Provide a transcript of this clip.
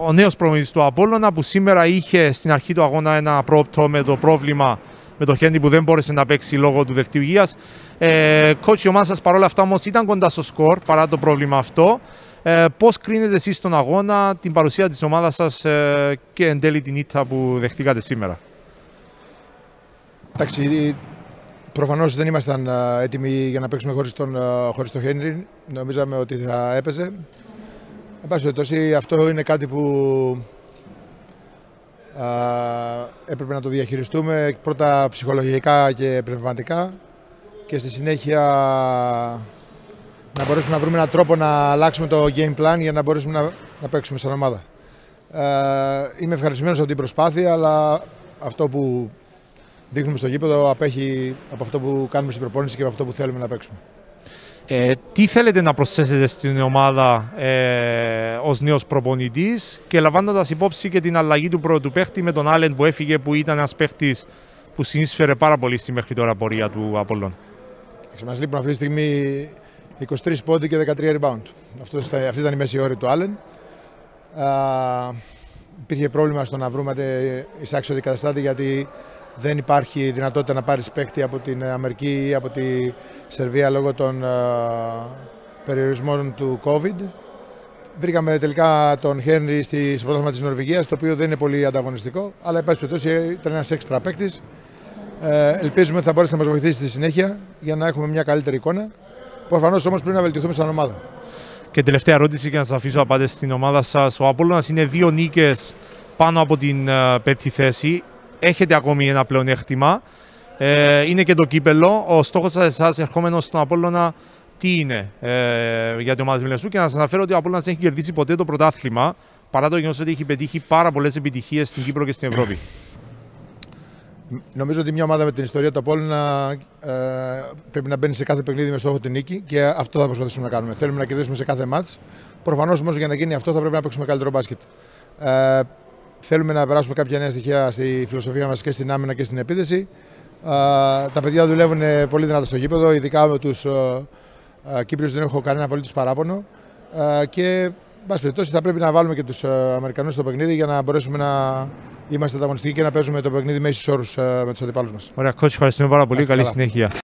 ο νέος προπονητής του Απόλλωνα που σήμερα είχε στην αρχή του αγώνα ένα προόπτο με το πρόβλημα με το χέρι που δεν μπόρεσε να παίξει λόγω του δελτίου υγείας. Coach, η ομάδα σας παρόλα αυτά όμως ήταν κοντά στο σκορ παρά το πρόβλημα αυτό. Πώς κρίνετε εσείς τον αγώνα, την παρουσία της ομάδας σας και εν τέλει την ήττα που δεχτήκατε σήμερα? Εντάξει, προφανώς δεν ήμασταν έτοιμοι για να παίξουμε χωρίς τον Χένρι. Νομίζαμε ότι θα έπαιζε. Εν πάση περιπτώσει, αυτό είναι κάτι που έπρεπε να το διαχειριστούμε πρώτα ψυχολογικά και πνευματικά και στη συνέχεια να μπορέσουμε να βρούμε έναν τρόπο να αλλάξουμε το game plan για να μπορέσουμε να παίξουμε σαν ομάδα. Είμαι ευχαριστημένος από την προσπάθεια, αλλά αυτό που δείχνουμε στο γήπεδο απέχει από αυτό που κάνουμε στην προπόνηση και από αυτό που θέλουμε να παίξουμε. Τι θέλετε να προσθέσετε στην ομάδα ως νέος προπονητής και λαμβάνοντας υπόψη και την αλλαγή του πρώτου παίχτη με τον Άλεν που έφυγε, που ήταν ένας παίχτης που συνείσφερε πάρα πολύ στη μέχρι τώρα πορεία του Απόλλωνα? Μας λείπουν αυτή τη στιγμή 23 πόντοι και 13 rebound. Αυτή ήταν η μέση όρη του Άλεν. Υπήρχε πρόβλημα στο να βρούμε εισάξιο αντικαταστάτη, γιατί δεν υπάρχει δυνατότητα να πάρεις παίκτη από την Αμερική ή από τη Σερβία λόγω των περιορισμών του COVID. Βρήκαμε τελικά τον Χένρι στο πρωτάθλημα της Νορβηγίας, το οποίο δεν είναι πολύ ανταγωνιστικό, αλλά εν πάση περιπτώσει ήταν ένας έξτρα παίκτης. Ελπίζουμε ότι θα μπορέσει να μας βοηθήσει στη συνέχεια για να έχουμε μια καλύτερη εικόνα. Προφανώς όμως πρέπει να βελτιωθούμε σαν ομάδα. Και τελευταία ερώτηση, και να σας αφήσω απάντηση στην ομάδα σας. Ο Απόλλωνας είναι 2 νίκες πάνω από την πέμπτη θέση. Έχετε ακόμη ένα πλεονέκτημα. Είναι και το κύπελο. Ο στόχος σας εσάς ερχόμενος στον Απόλλωνα τι είναι για την ομάδα της Μηλισσού? Και να σας αναφέρω ότι ο Απόλλωνας δεν έχει κερδίσει ποτέ το πρωτάθλημα, παρά το γεγονός ότι έχει πετύχει πάρα πολλές επιτυχίες στην Κύπρο και στην Ευρώπη. Νομίζω ότι μια ομάδα με την ιστορία του Απόλλωνα πρέπει να μπαίνει σε κάθε παιχνίδι με στόχο την νίκη, και αυτό θα προσπαθήσουμε να κάνουμε. Θέλουμε να κερδίσουμε σε κάθε μάτς. Προφανώς όμως για να γίνει αυτό θα πρέπει να παίξουμε καλύτερο μπάσκετ. Θέλουμε να περάσουμε κάποια νέα στοιχεία στη φιλοσοφία μας και στην άμυνα και στην επίθεση. Τα παιδιά δουλεύουν πολύ δυνατά στο γήπεδο, ειδικά με τους Κύπριους δεν έχω κανένα απολύτως παράπονο. Και μπας περιπτώσει θα πρέπει να βάλουμε και τους Αμερικανούς στο παιχνίδι για να μπορέσουμε να είμαστε ανταγωνιστικοί και να παίζουμε το παιχνίδι με ίσους όρους με τους αντιπάλους μας. Ωραία, coach, ευχαριστούμε πάρα πολύ. Καλή συνέχεια.